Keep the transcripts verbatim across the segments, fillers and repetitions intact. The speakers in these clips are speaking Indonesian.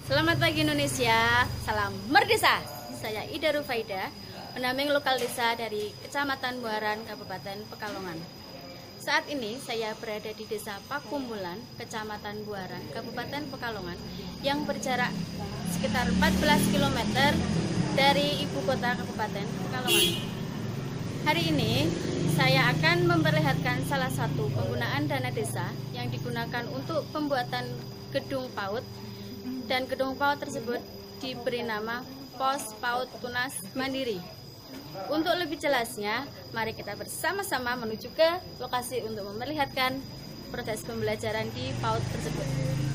Selamat pagi Indonesia, salam merdesa. Saya Ida Rufaida, pendamping lokal desa dari Kecamatan Buaran, Kabupaten Pekalongan. Saat ini saya berada di Desa Pakumbulan, Kecamatan Buaran, Kabupaten Pekalongan, yang berjarak sekitar empat belas kilometer dari ibu kota Kabupaten Pekalongan. Hari ini saya akan memperlihatkan salah satu penggunaan dana desa yang digunakan untuk pembuatan gedung PAUD, dan gedung PAUD tersebut diberi nama Pos PAUD Tunas Mandiri. Untuk lebih jelasnya, mari kita bersama-sama menuju ke lokasi untuk memperlihatkan proses pembelajaran di PAUD tersebut.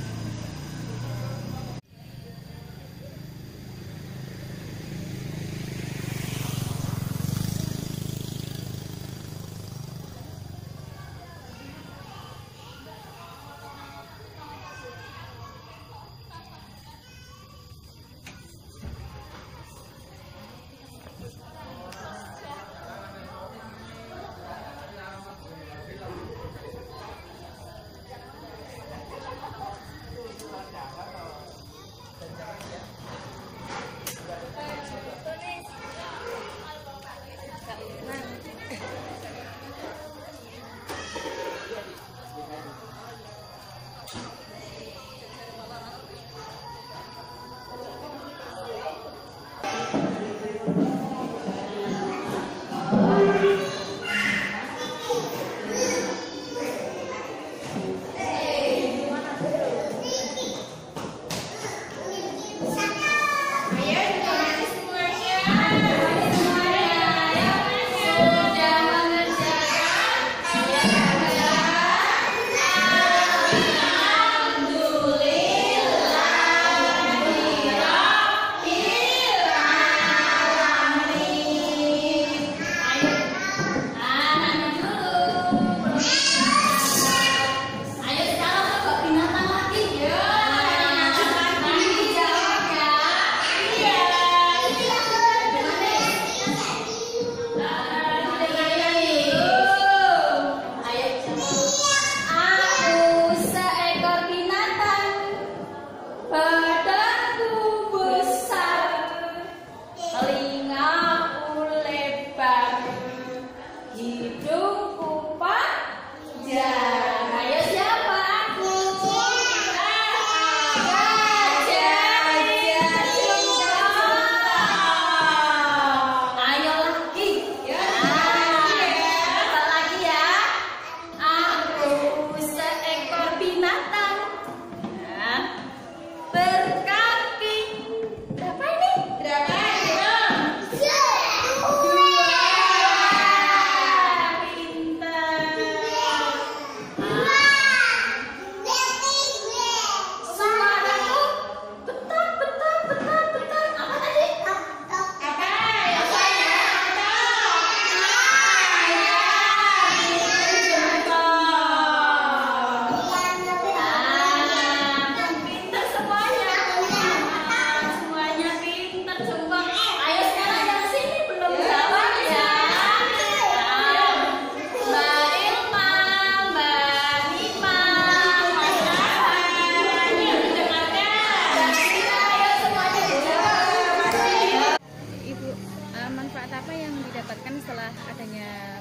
Apa yang didapatkan setelah adanya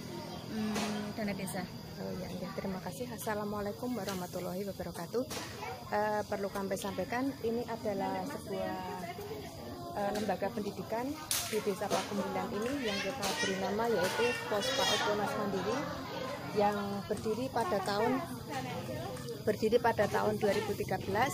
hmm, dana desa? Oh ya, ya, terima kasih. Assalamualaikum warahmatullahi wabarakatuh. Uh, perlu kami sampaikan, ini adalah sebuah uh, lembaga pendidikan di Desa Pakumbulan ini yang kita beri nama yaitu Pos PAUD Tunas Mandiri yang berdiri pada tahun berdiri pada tahun dua ribu tiga belas.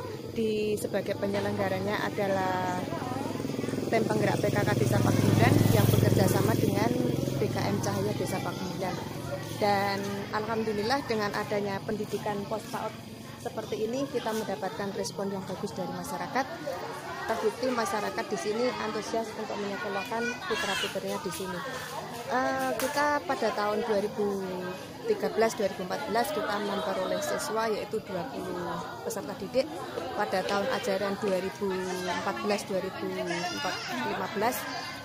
Di sebagai penyelenggaranya adalah Tim Penggerak P K K Desa Pakumbulan yang bekerja sama dengan B K M Cahaya Desa Pakumbulan. Dan alhamdulillah dengan adanya pendidikan pos PAUD seperti ini kita mendapatkan respon yang bagus dari masyarakat. Terbukti masyarakat di sini antusias untuk menyekolahkan putra-putrinya di sini. Uh, kita pada tahun dua ribu tiga belas dua ribu empat belas kita memperoleh siswa yaitu dua puluh peserta didik. Pada tahun ajaran dua ribu empat belas dua ribu lima belas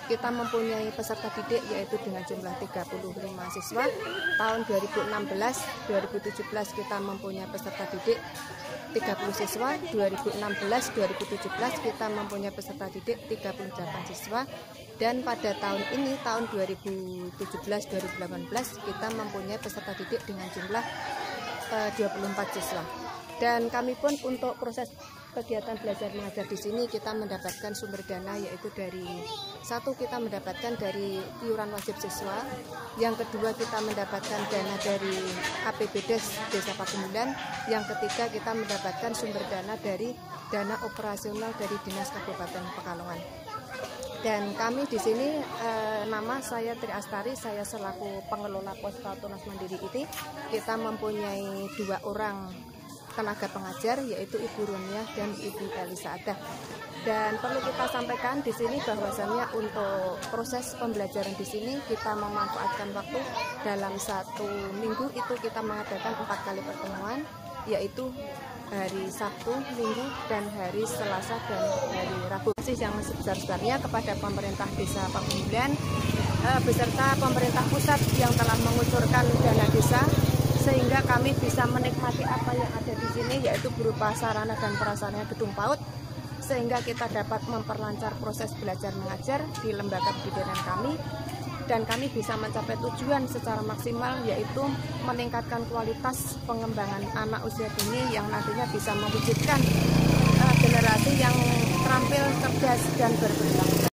kita mempunyai peserta didik yaitu dengan jumlah tiga puluh lima siswa. Tahun dua ribu enam belas dua ribu tujuh belas kita mempunyai peserta didik tiga puluh siswa. dua ribu enam belas dua ribu tujuh belas kita mempunyai peserta didik tiga puluh delapan siswa. Dan pada tahun ini, tahun dua ribu tujuh belas dua ribu delapan belas kita mempunyai peserta didik dengan jumlah uh, dua puluh empat siswa. Dan kami pun untuk proses kegiatan belajar mengajar di sini kita mendapatkan sumber dana, yaitu dari satu kita mendapatkan dari iuran wajib siswa, yang kedua kita mendapatkan dana dari A P B D E S Desa Pagembilan, yang ketiga kita mendapatkan sumber dana dari dana operasional dari Dinas Kabupaten Pekalongan. Dan kami di sini eh, nama saya Tri Astari, saya selaku pengelola Posko Tunas Mandiri I T I. Kita mempunyai dua orang tenaga pengajar, yaitu Ibu Runia dan Ibu Elisa Adah. Dan perlu kita sampaikan di sini bahwasannya untuk proses pembelajaran di sini kita memanfaatkan waktu dalam satu minggu itu kita mengadakan empat kali pertemuan, yaitu hari Sabtu, Minggu, dan hari Selasa dan hari Rabu. Terima kasih yang sebesar-besarnya kepada pemerintah Desa Pagembilan eh, beserta pemerintah pusat yang telah mengucurkan dana desa, sehingga kami bisa menikmati apa yang ada di sini, yaitu berupa sarana dan prasarana gedung PAUD, sehingga kita dapat memperlancar proses belajar mengajar di lembaga pendidikan kami, dan kami bisa mencapai tujuan secara maksimal, yaitu meningkatkan kualitas pengembangan anak usia dini yang nantinya bisa mewujudkan uh, generasi yang terampil, cerdas, dan berperilaku.